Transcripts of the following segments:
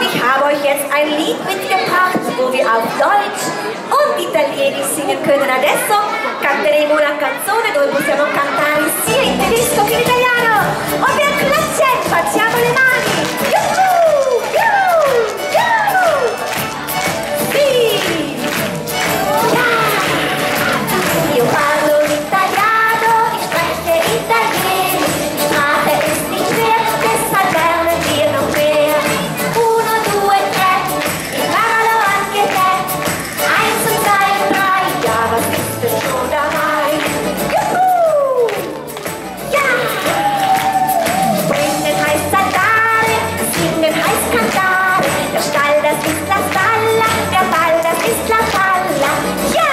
ich habe euch jetzt ein Lied mitgebracht, wo wir auf Deutsch und Italienisch singen können. Adesso canteremo una canzone dove possiamo cantare sia in tedesco che in italiano. Ovvio clacce, facciamo le mani. Yuhu! Yuhu! Yuhu! Sì! Io parlo l'italiano, ich spreche Italienisch. Sprache ist nicht schwer, deshalb lernen wir noch mehr. 1, 2, 3, imparalo anche te. 1 und 2 und 3, ja, was ist denn schon dabei? Juhu! Ja! Springen heißt saltare, singen heißt cantare. Der Stall, das ist la stalla, der Ball, das ist la palla. Ja!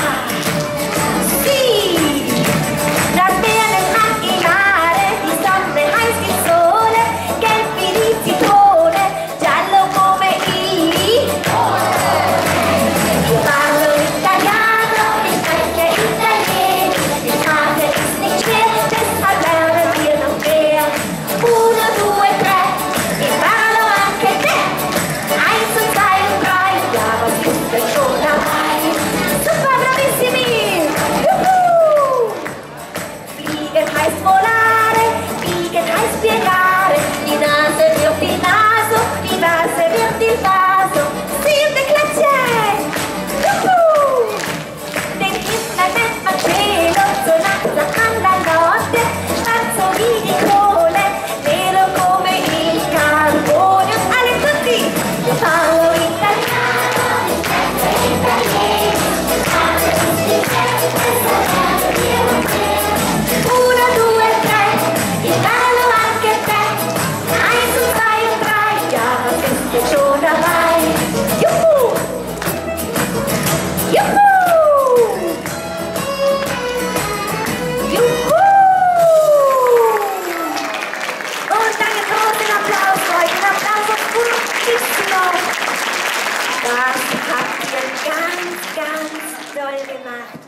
Sì! Das Meer hat il mare, die Sonne heißt il sole, gelb wie die Zitrone, giallo come il limone. Io parlo italiano, ich spreche Italienisch, die Sprache ist nicht schwer, deshalb lernen wir noch mehr. 1, 2, 3, imparalo anche te. 1 und 2 und 3, ja, was ist denn schon dabei? Super, bravissimi! Juhu! Fliegen heißt volare, biegen heißt piegare, die Nase wird il naso, die Vase wird il vaso. Sì, un declace! Juhu! Den Himmel nennt man cielo, so langsam alla notte, schwarzo wie die Kohle, nero come il carbone. Alle tutti! Io parlo italiano, ich spreche Italienisch, die Sprache ist nicht schwer, deshalb lernen wir noch mehr. 1, 2, 3, imparalo anche te. 1 und 2 und 3, ja, was ist denn schon dabei? Juhu! Juhu! Juhu! Und einen großen Applaus für euch, ein Applaus fortissimo. Das habt ihr ganz, ganz toll gemacht.